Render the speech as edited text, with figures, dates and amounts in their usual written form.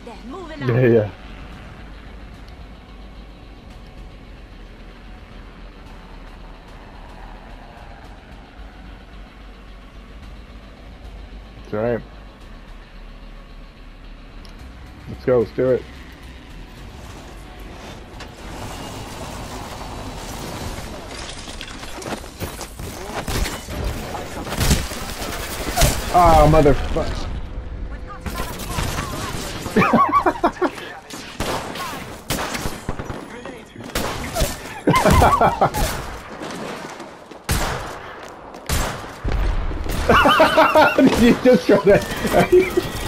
then. Moving on. Yeah, yeah. That's right. Let's go. Let's do it. Oh, motherfucker. Did you just throw that?